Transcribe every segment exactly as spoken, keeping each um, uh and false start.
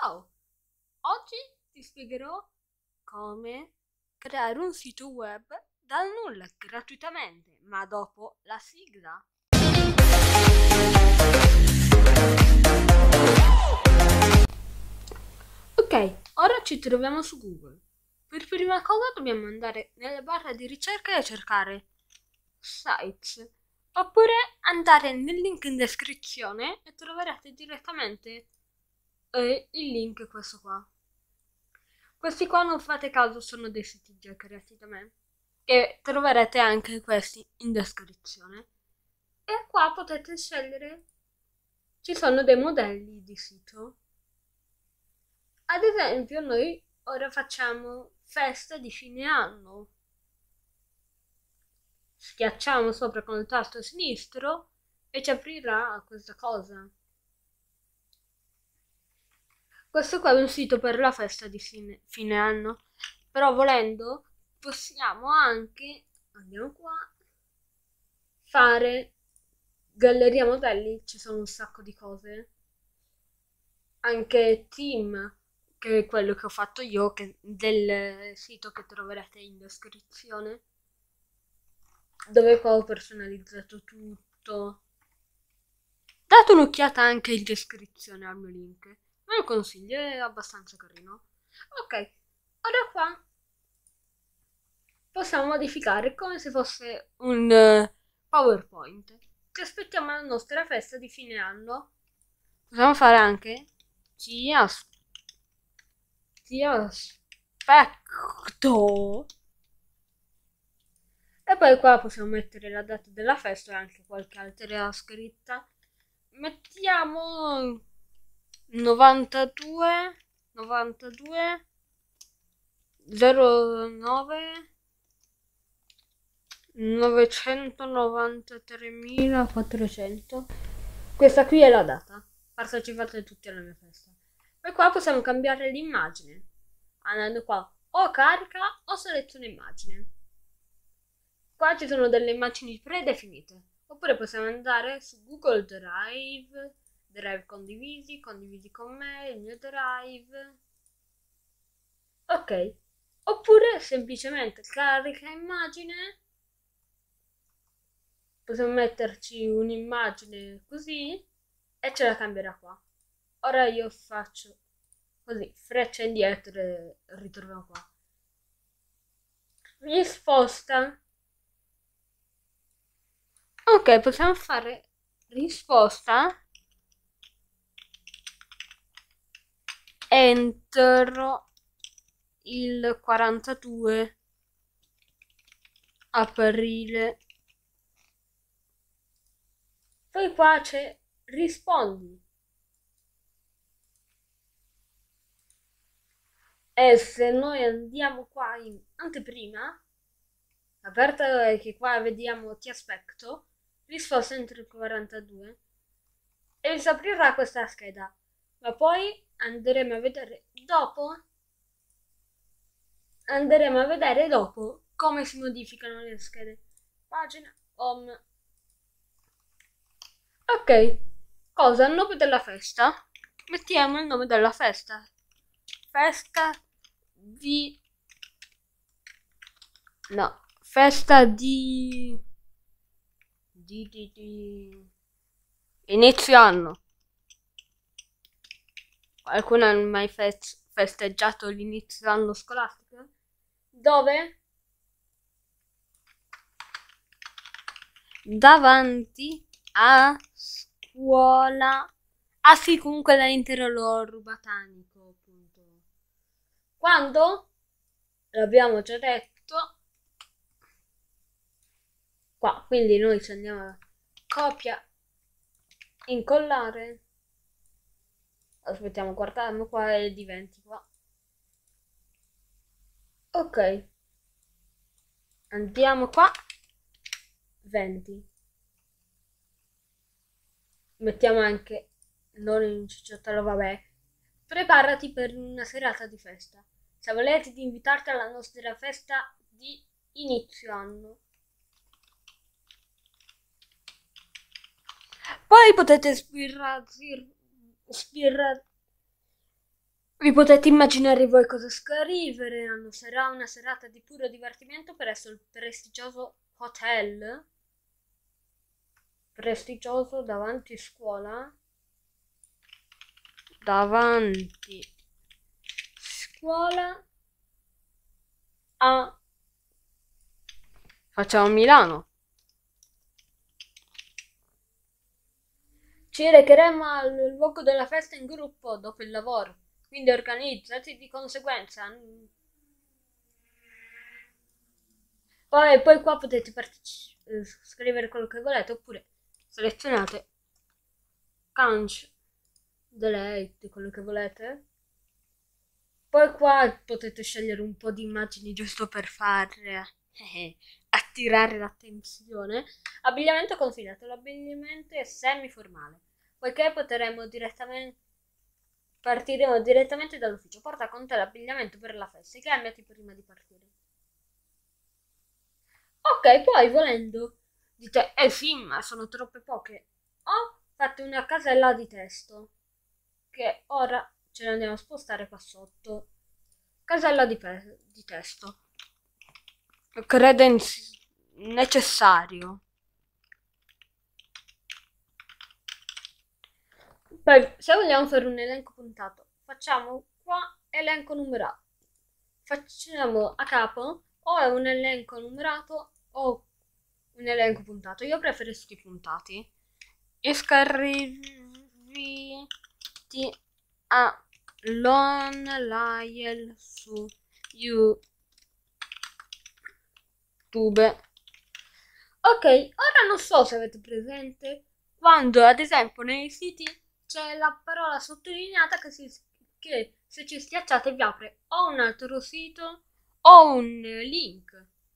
Ciao! Oggi ti spiegherò come creare un sito web dal nulla gratuitamente, ma dopo la sigla. Ok, ora ci troviamo su Google. Per prima cosa dobbiamo andare nella barra di ricerca e cercare sites, oppure andare nel link in descrizione e troverete direttamente eh, il link questo qua. Questi qua non fate caso, sono dei siti già creati da me e troverete anche questi in descrizione. E qua potete scegliere, ci sono dei modelli di sito. Ad esempio noi ora facciamo festa di fine anno. Schiacciamo sopra con il tasto sinistro e ci aprirà questa cosa. Questo qua è un sito per la festa di fine, fine anno, però volendo possiamo anche, andiamo qua, fare galleria modelli, ci sono un sacco di cose, anche team, che è quello che ho fatto io, che, del sito che troverete in descrizione, dove qua ho personalizzato tutto. Date un'occhiata anche in descrizione al mio link, me lo consiglio, è abbastanza carino. Ok, ora qua possiamo modificare come se fosse un uh, PowerPoint. Ci aspettiamo alla nostra festa di fine anno. Possiamo fare anche ti, as- ti aspetto. E poi qua possiamo mettere la data della festa e anche qualche altra scritta. Mettiamo novantadue novantadue zero nove novecentonovantatremilaquattrocento. Questa qui è la data. Partecipate tutti alla mia festa. E qua possiamo cambiare l'immagine. Andando qua o carica o seleziona immagine. Qua ci sono delle immagini predefinite. Oppure possiamo andare su Google Drive, Drive condivisi, condivisi con me, il mio Drive. Ok. Oppure semplicemente carica immagine. Possiamo metterci un'immagine così e ce la cambierà qua. Ora io faccio così, freccia indietro e ritroviamo qua. Risposta. Ok, possiamo fare risposta entro il quarantadue aprile. Poi qua c'è rispondi. E se noi andiamo qua in anteprima, aperta che qua vediamo ti aspetto, risposta entro il quarantadue, e si aprirà questa scheda, ma poi andremo a vedere dopo, andremo a vedere dopo come si modificano le schede. Pagina home. Ok, cosa? Il nome della festa? Mettiamo il nome della festa. Festa di... No, festa di... Di, di, di... Inizio anno. Qualcuno ha mai fest- festeggiato l'inizio anno scolastico? Dove? Davanti a scuola. Ah sì, comunque l'intero loro botanico, appunto. Quando? L'abbiamo già detto. Qua, quindi noi ci andiamo a copia, incollare. Aspettiamo, guardiamo qua e diventi qua. Ok. Andiamo qua. venti. Mettiamo anche non in cicciottello, vabbè. Preparati per una serata di festa. Se volete di invitarti alla nostra festa di inizio anno. Poi potete spirra, spirra, Vi potete immaginare voi cosa scrivere, non sarà una serata di puro divertimento presso il prestigioso hotel, prestigioso davanti scuola, davanti scuola a... Facciamo Milano. Ci recheremo al luogo della festa in gruppo dopo il lavoro, quindi organizzati di conseguenza. Poi, poi qua potete partici- eh, scrivere quello che volete oppure selezionate Canch delete, quello che volete. Poi qua potete scegliere un po' di immagini giusto per far eh, attirare l'attenzione. Abbigliamento consigliato. L'abbigliamento è semi-formale, poiché potremo direttamente partiremo direttamente dall'ufficio. Porta con te l'abbigliamento per la festa e cambiati prima di partire. Ok, poi volendo dite, eh sì, ma sono troppe poche. O fate una casella di testo, che ora ce ne andiamo a spostare qua sotto. Casella di, pe- di testo. Credence necessario. Poi, se vogliamo fare un elenco puntato, facciamo qua elenco numerato. Facciamo a capo o è un elenco numerato o un elenco puntato. Io preferisco i puntati. Iscriviti a Lon Liel su YouTube. Ok, ora non so se avete presente quando ad esempio nei siti c'è la parola sottolineata che, si, che se ci schiacciate vi apre o un altro sito o un link.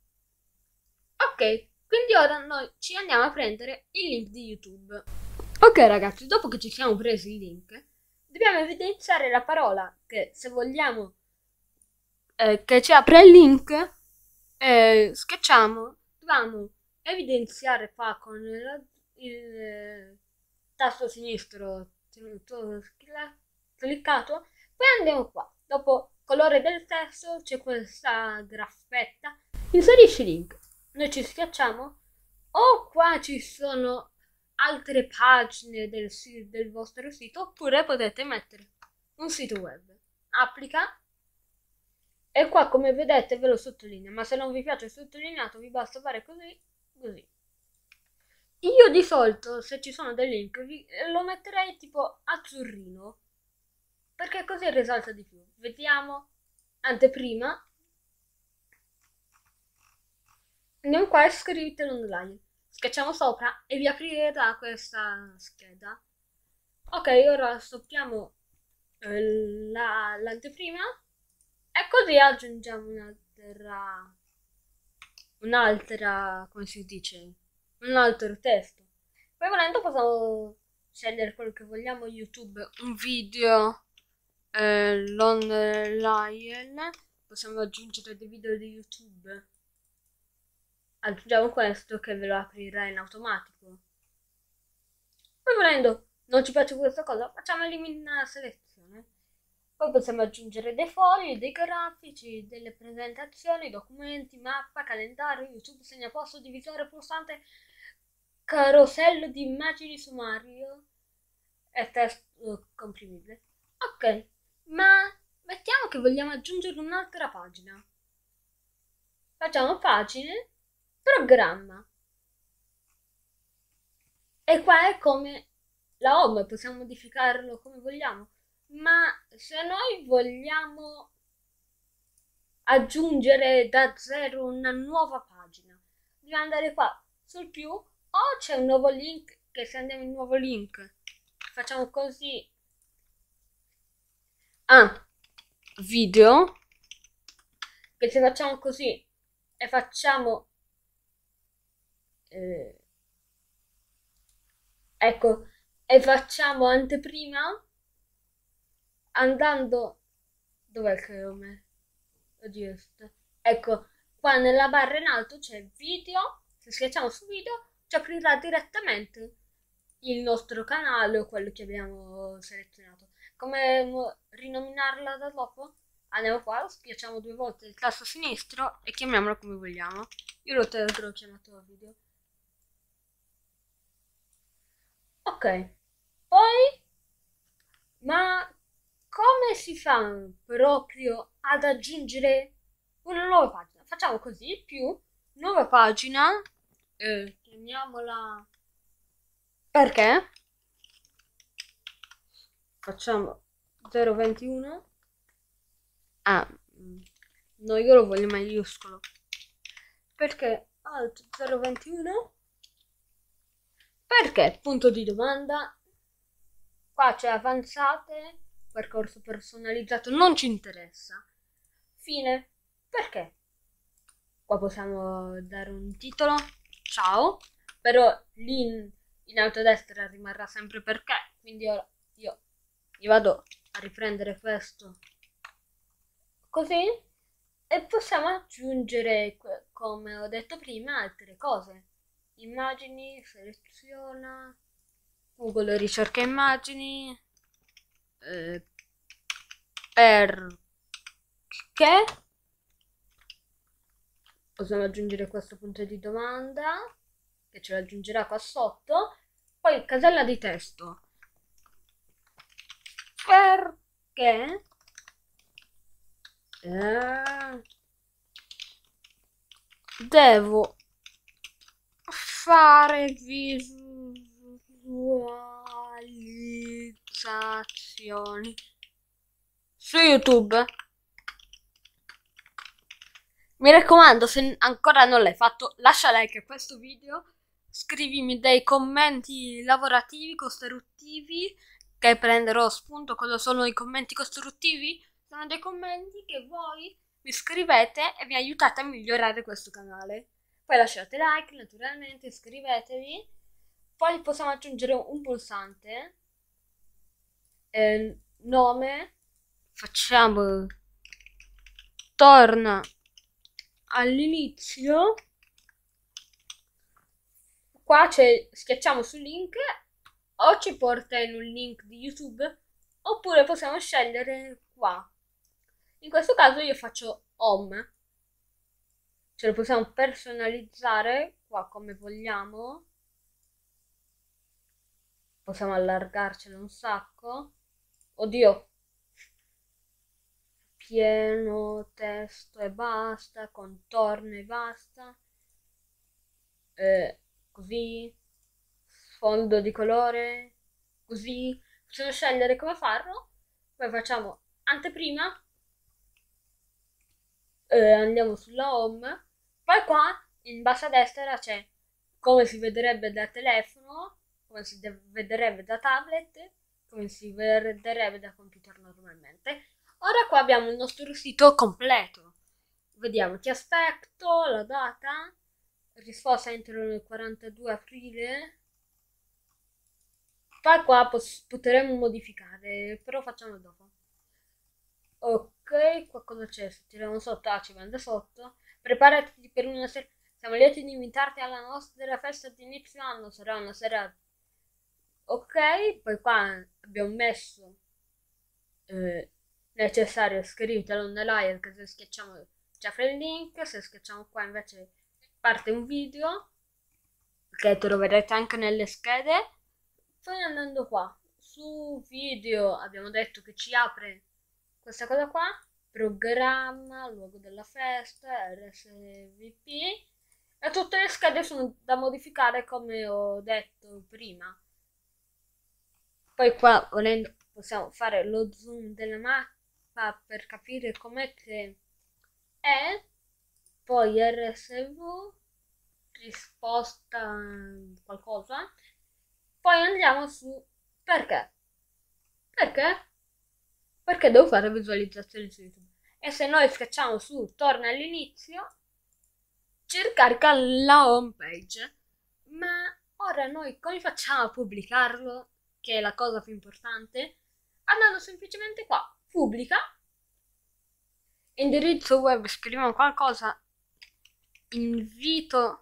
Ok, quindi ora noi ci andiamo a prendere il link di YouTube. Ok ragazzi, dopo che ci siamo presi il link, dobbiamo evidenziare la parola che se vogliamo eh, che ci apre il link, eh, schiacciamo, dobbiamo evidenziare qua con il, il tasto sinistro tenuto cliccato, poi andiamo qua, dopo colore del testo c'è questa graffetta, inserisci link, noi ci schiacciamo, o qua ci sono altre pagine del, del vostro sito, oppure potete mettere un sito web, applica, e qua come vedete ve lo sottolineo, ma se non vi piace sottolineato vi basta fare così, così. Io di solito se ci sono dei link vi, lo metterei tipo azzurrino, perché così risalta di più. Vediamo, anteprima, andiamo qua e scrivete online, schiacciamo sopra e vi aprirà questa scheda. Ok, ora stoppiamo eh, la, l'anteprima e così aggiungiamo un'altra un'altra, come si dice, un altro testo. Poi volendo possiamo scegliere quello che vogliamo, YouTube, un video, eh, l'online, possiamo aggiungere dei video di YouTube. Aggiungiamo questo che ve lo aprirà in automatico. Poi volendo non ci piace questa cosa, facciamo eliminare la selezione. Poi possiamo aggiungere dei fogli, dei grafici, delle presentazioni, documenti, mappa, calendario, YouTube, segnaposto, divisore, pulsante, carosello di immagini sommario e testo comprimibile. Ok, ma mettiamo che vogliamo aggiungere un'altra pagina. Facciamo pagine, programma. E qua è come la home, possiamo modificarlo come vogliamo. Ma se noi vogliamo aggiungere da zero una nuova pagina, dobbiamo andare qua sul più o c'è un nuovo link che se andiamo in nuovo link facciamo così, ah, video, che se facciamo così e facciamo eh, ecco e facciamo anteprima andando, dov'è che ho messo? Oddio, ecco, qua nella barra in alto c'è video, se schiacciamo su video ci aprirà direttamente il nostro canale o quello che abbiamo selezionato. Come rinominarla da dopo? Andiamo qua, schiacciamo due volte il tasto sinistro e chiamiamola come vogliamo. Io lo te l'ho chiamato video. Ok, poi, ma come si fa proprio ad aggiungere una nuova pagina? Facciamo così, più nuova pagina, eh, chiamiamola perché? Facciamo zero ventuno. Ah, no, io lo voglio maiuscolo. Perché alt zero ventuno? Perché? Punto di domanda. Qua c'è avanzate, percorso personalizzato, non ci interessa. Fine. Perché? Qua possiamo dare un titolo. Ciao. Però lì in, in alto a destra rimarrà sempre perché. Quindi ora io, io vado a riprendere questo. Così. E possiamo aggiungere, come ho detto prima, altre cose. Immagini, seleziona, Google ricerca immagini, eh, perché possiamo aggiungere questo punto di domanda che ce lo aggiungerà qua sotto, poi casella di testo, perché eh, devo fare visualizzazioni su YouTube. Mi raccomando, se ancora non l'hai fatto, lascia like a questo video, scrivimi dei commenti lavorativi, costruttivi, che prenderò spunto. Cosa sono i commenti costruttivi? Sono dei commenti che voi mi scrivete e mi aiutate a migliorare questo canale. Poi lasciate like, naturalmente, iscrivetevi. Poi possiamo aggiungere un pulsante. Eh, nome. Facciamo torna all'inizio. Qua c'è, schiacciamo sul link, o ci porta in un link di YouTube, oppure possiamo scegliere qua. In questo caso io faccio home. Ce lo possiamo personalizzare qua come vogliamo. Possiamo allargarcelo un sacco. Oddio. Pieno testo e basta, contorno e basta. Eh, così. Sfondo di colore. Così. Possiamo scegliere come farlo. Poi facciamo anteprima. Eh, andiamo sulla home. Poi qua in basso a destra c'è come si vedrebbe da telefono, come si vedrebbe da tablet, come si vedrebbe da computer normalmente. Ora qua abbiamo il nostro sito completo. Vediamo, ti aspetto, la data, risposta entro il quarantadue aprile. Poi qua potremo modificare, però facciamo dopo. Ok, qua cosa c'è? Se tiriamo sotto, ah, ci manda sotto. Preparati per una sera. Siamo lieti di invitarti alla nostra festa di inizio anno. Sarà una sera. Ok, poi qua abbiamo messo eh, necessario iscriverlo nella like. Se schiacciamo ci apre il link. Se schiacciamo qua invece parte un video che troverete anche nelle schede. Poi andando qua su video abbiamo detto che ci apre questa cosa qua, programma, luogo della festa, R S V P, e tutte le schede sono da modificare come ho detto prima. Poi qua volendo possiamo fare lo zoom della mappa per capire com'è che è, poi R S V, risposta qualcosa, poi andiamo su perché. Perché? Perché devo fare visualizzazioni su YouTube. E se noi schiacciamo su torna all'inizio, ci ricarica la home page. Ma ora noi come facciamo a pubblicarlo, che è la cosa più importante? Andando semplicemente qua, pubblica, indirizzo web, scriviamo qualcosa, invito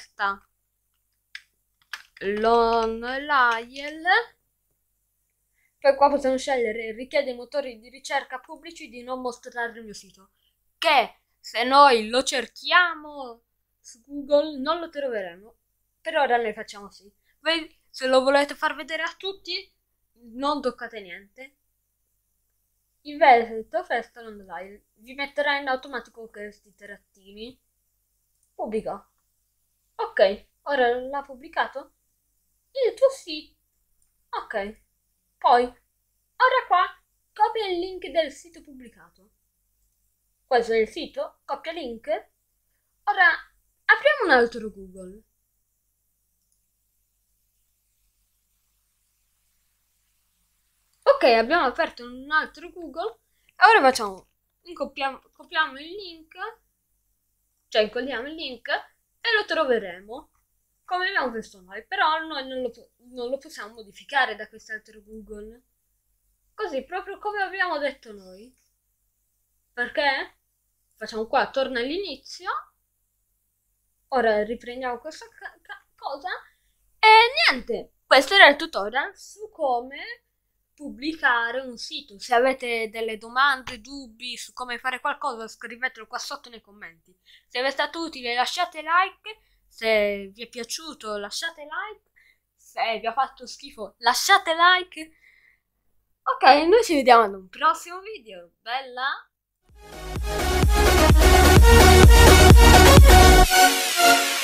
festa l'online, Poi qua possiamo scegliere richiede ai motori di ricerca pubblici di non mostrare il mio sito, che se noi lo cerchiamo su Google non lo troveremo. Per ora noi facciamo così. Voi se lo volete far vedere a tutti non toccate niente. Invece questo non dai, vi metterà in automatico questi trattini. Pubblica. Ok, ora l'ha pubblicato? Il tuo sì. Ok. Poi, ora qua, copia il link del sito pubblicato. Questo è il sito, copia link. Ora, apriamo un altro Google. Ok, abbiamo aperto un altro Google e ora facciamo, copiamo, copiamo il link, cioè incolliamo il link e lo troveremo come abbiamo visto noi, però noi non lo, non lo possiamo modificare da quest'altro Google. Così, proprio come abbiamo detto noi. Perché? Facciamo qua, torna all'inizio. Ora riprendiamo questa cosa. E niente, questo era il tutorial su come pubblicare un sito. Se avete delle domande, dubbi su come fare qualcosa, scrivetelo qua sotto nei commenti. Se vi è stato utile lasciate like, se vi è piaciuto lasciate like, se vi ha fatto schifo lasciate like. Ok, noi ci vediamo ad un prossimo video. Bella!